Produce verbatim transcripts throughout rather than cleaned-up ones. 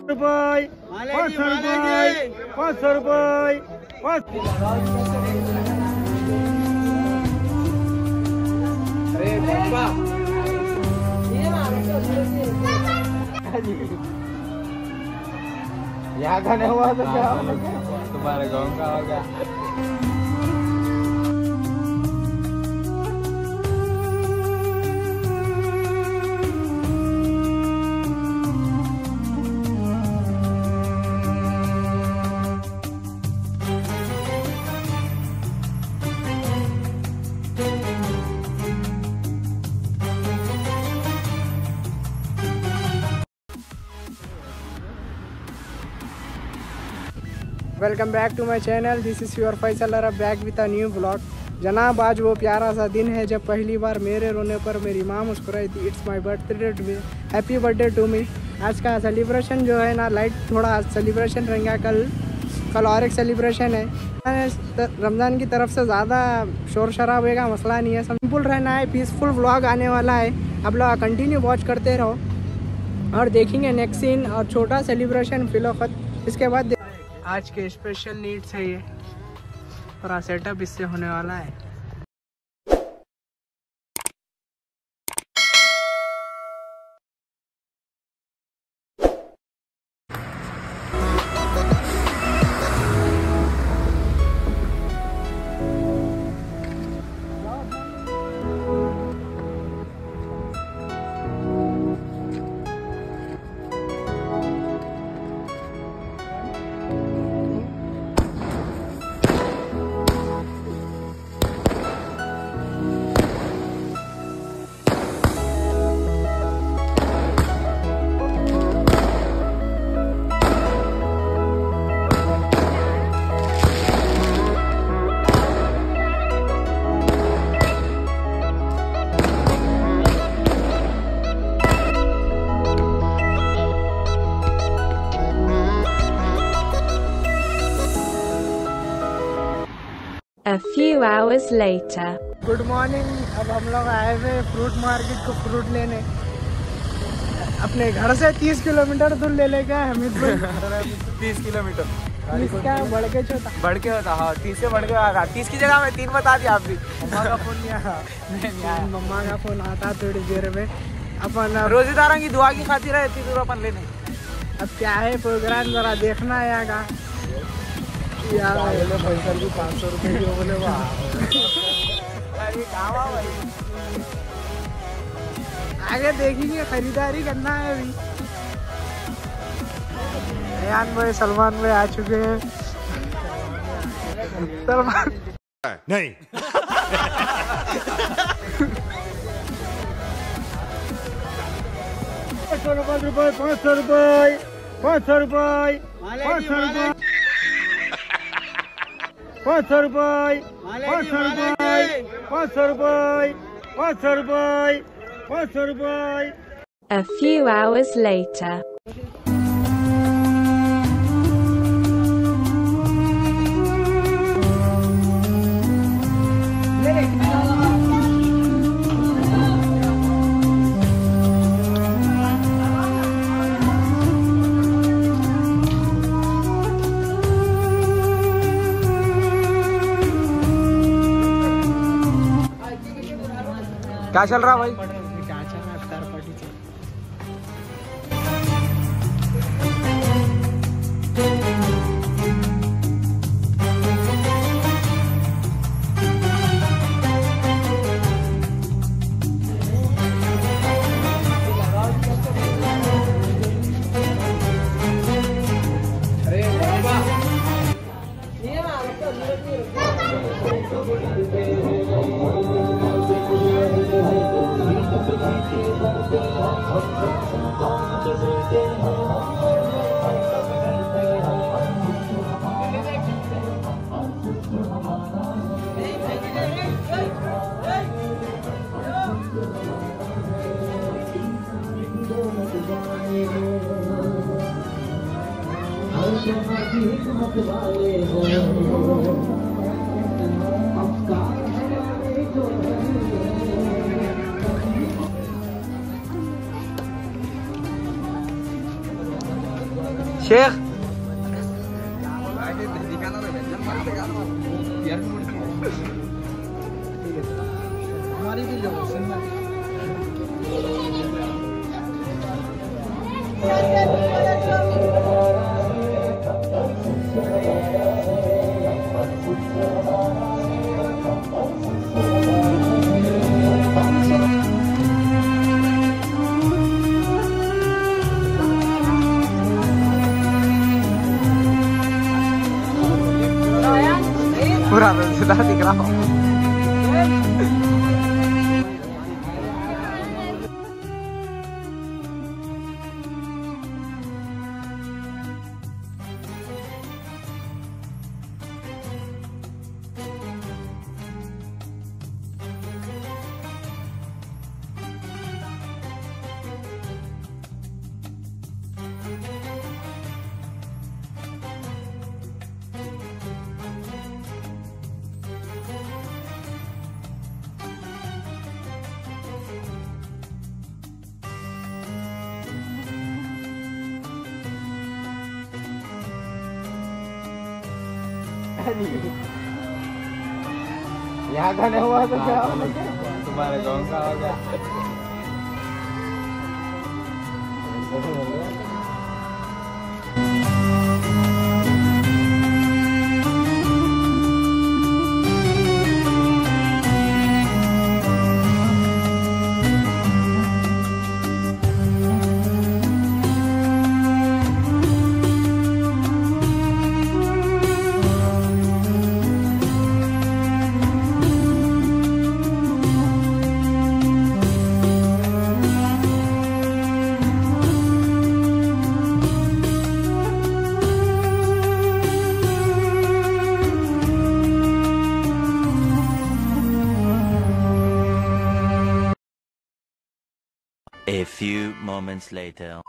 रुपये पाँच सौ रुपये पाँच सौ रुपये पाँच। यहाँ का नहीं हुआ तो क्या तुम्हारे गाँव का होगा। Welcome back to my channel, this is your Faisal back with a new blog. जनाब, आज वो प्यारा सा दिन है जब पहली बार मेरे रोने पर मेरी माँ मुस्कुराई थी। It's my birthday to me, happy birthday to me. आज का सेलिब्रेशन जो है ना, लाइट थोड़ा सेलिब्रेशन रहेगा। कल कल और एक सेलिब्रेशन है। रमज़ान की तरफ से ज़्यादा शोर शराबे का मसला नहीं है, सिंपल रहना है। पीसफुल व्लॉग आने वाला है, आप लोग कंटिन्यू वॉच करते रहो और देखेंगे नेक्स्ट सीन और छोटा सेलिब्रेशन फिलौफत। इसके बाद आज के स्पेशल नीड्स है, ये पूरा सेटअप इससे होने वाला है। A few hours later. Good morning. अब हम लोग आए हुए फ्रूट मार्केट को फ्रूट लेने। अपने घर से तीस किलोमीटर दूर ले लेगा हमें तीस किलोमीटर इसका बढ़ के छोटा बढ़ के होता। हाँ, तीस से बढ़ के आगा। तीस की जगह में तीन बता दिया आप भी। मम्मा का फोन नहीं आया, मम्मा का फोन आता थोड़ी देर में। अपन रोजेदारा की दुआ की खातिर है इतनी दूर अपन लेने। अब क्या है प्रोग्राम, जरा देखना है यहाँ का। यार फैसल भी पाँच सौ रुपये की बोले आगे देखेंगे, खरीदारी करना है अभी। अयान भाई, सलमान भाई आ चुके हैं। सलमान नहीं पाँच सौ रुपये पाँच सौ रुपये पाँच सौ रुपये पाँच सौ रुपये पाँच सौ रुपये पाँच सौ रुपये पाँच सौ रुपये पाँच सौ रुपये पाँच सौ रुपये। A few hours later. क्या चल रहा भाई? क्या चल रहा है? इफ्तार पार्टी चल। शेख हमारी भी लोग पूरा सीधा दिख रहा हूँ। यहाँ का नहीं हुआ तो क्या तुम्हारे गाँव का हो गया। A few moments later.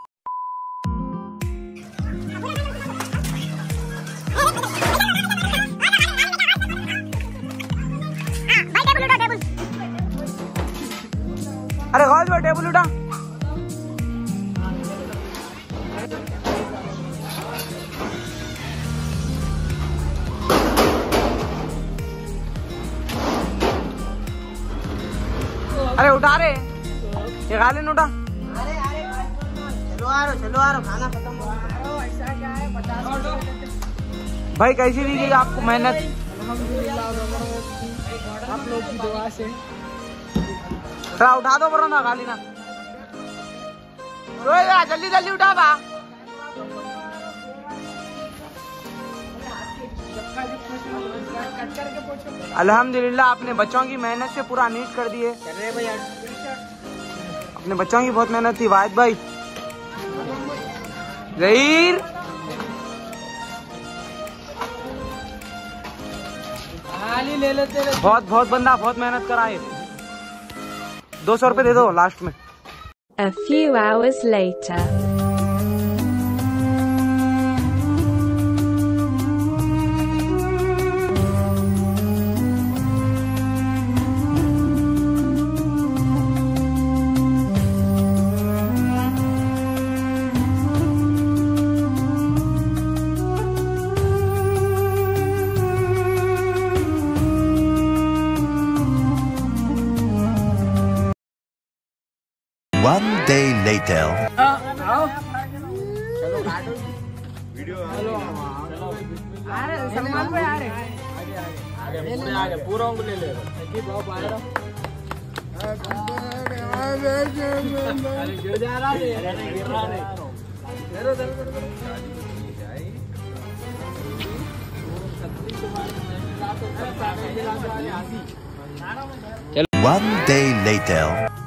अरे गौज भाई टेबल उठा। अरे उठा रे, ये गाली उठा। अरे अरे चलो आ रहा चलो आ रहा खाना खत्म हो गया। ऐसा क्या है पचास भाई कैसी भी की आपको मेहनत। अल्हम्दुलिल्लाह आप लोग की दुआ से। थोड़ा उठा दो बरो ना गाली ना। रोए जल्दी जल्दी उठा बा। अल्हम्दुलिल्लाह अपने बच्चों की मेहनत से पूरा नीट कर दिए। अपने बच्चों की बहुत मेहनत थी वाहिद भाई। जहीर ले लेते बहुत बहुत बंदा बहुत मेहनत कराए। दो सौ रुपए दे दो लास्ट में। A few hours later. One day later. Salman भाई आ रहे पूरा ले ले गिर जा रहा है गिर रहा One day later.